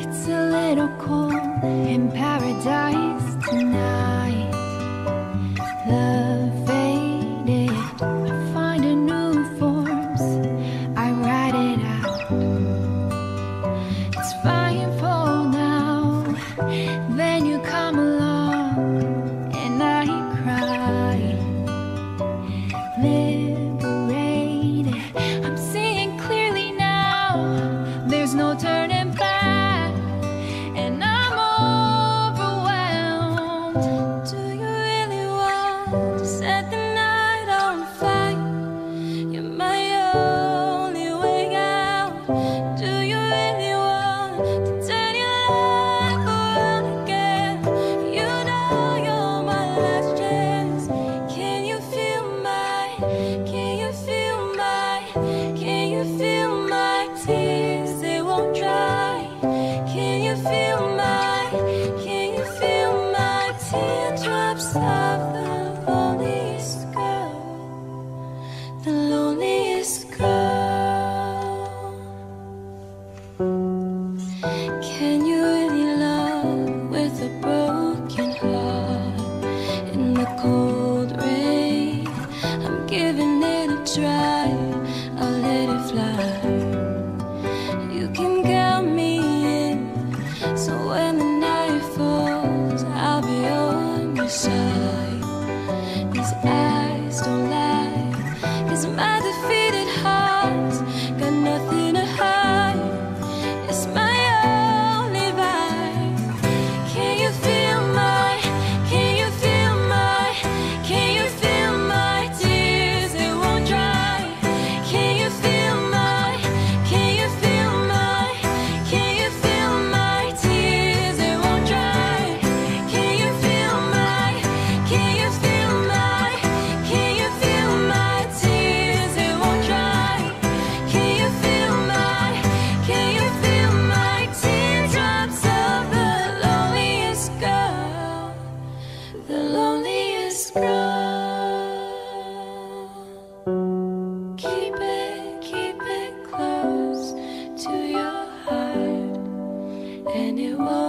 It's a little cold in paradise tonight. Love faded, I find a new forms, I write it out. It's fine for now, then you come along and I cry. Liberated, I'm seeing clearly now, there's no turning back, and I'm overwhelmed. Do you really want to set the night on fire? You're my only way out. Do you really want to turn your life around again? You know you're my last chance. Can you feel my, can you feel my, can you feel my tears? They won't dry. Can you feel my, can you feel my teardrops of the loneliest girl, the loneliest girl? Can you really love with a broken heart? In the cold rain, I'm giving it a try, I'll let it fly. You can count me in, so when the night falls, I'll be on your side. These eyes don't lie, 'cause my defeated heart's got nothing to hide. It's my only vibe. Can you feel my, can you feel my, can you feel my tears? They won't dry. Can you feel my, can you feel my, can you feel my tears? They won't dry. Can you feel my, can you feel my, can you feel my tears? They won't dry. Can you feel my, can you feel my teardrops of the loneliest girl, the loneliest girl? Keep it close to your heart, and it won't